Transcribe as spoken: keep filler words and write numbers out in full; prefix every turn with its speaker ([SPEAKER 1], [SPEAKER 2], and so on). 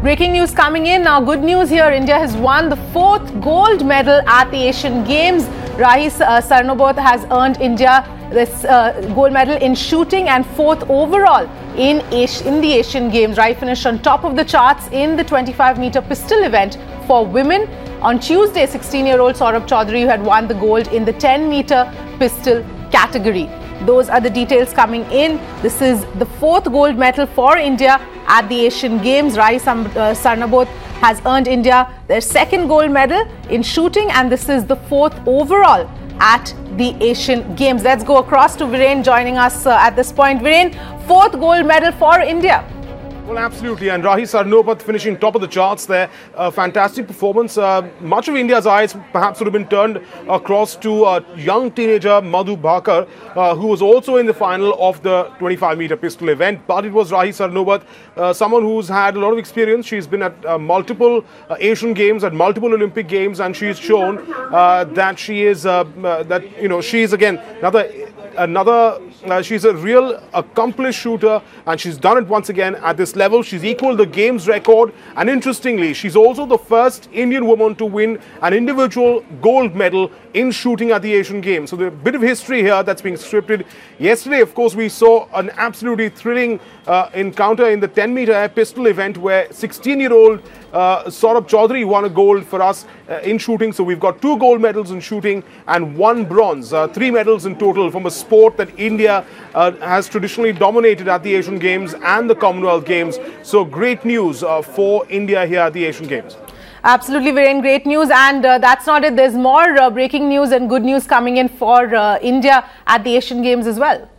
[SPEAKER 1] Breaking news coming in now. Good news here. India has won the fourth gold medal at the Asian Games. Rahi uh, Sarnobat has earned India this uh, gold medal in shooting and fourth overall in, Asi in the Asian Games. Rahi finished on top of the charts in the twenty-five meter pistol event for women. On Tuesday, sixteen-year-old Saurabh Chaudhary had won the gold in the ten meter pistol category. Those are the details coming in. This is the fourth gold medal for India at the Asian Games. Rahi Sarnobat has earned India their second gold medal in shooting, and this is the fourth overall at the Asian Games. Let's go across to Viren joining us uh, at this point. Viren, fourth gold medal for India.
[SPEAKER 2] Well, absolutely, and Rahi Sarnobat finishing top of the charts there. Uh, fantastic performance. Uh, much of India's eyes perhaps would have been turned across to uh, young teenager Madhu Bhakar, uh, who was also in the final of the twenty-five meter pistol event. But it was Rahi Sarnobat, uh, someone who's had a lot of experience. She's been at uh, multiple uh, Asian Games, at multiple Olympic Games, and she's shown uh, that she is uh, uh, that you know she is again another. Another, uh, she's a real accomplished shooter, and she's done it once again at this level. She's equaled the games record, and interestingly, she's also the first Indian woman to win an individual gold medal in shooting at the Asian Games. So there's a bit of history here that's being scripted. Yesterday, of course, we saw an absolutely thrilling uh, encounter in the ten meter air pistol event where sixteen-year-old uh, Saurabh Chaudhary won a gold for us uh, in shooting. So we've got two gold medals in shooting and one bronze, uh, three medals in total from a sport that India uh, has traditionally dominated at the Asian Games and the Commonwealth Games. So great news uh, for India here at the Asian Games.
[SPEAKER 1] Absolutely, Viren, great news. And uh, that's not it. There's more uh, breaking news and good news coming in for uh, India at the Asian Games as well.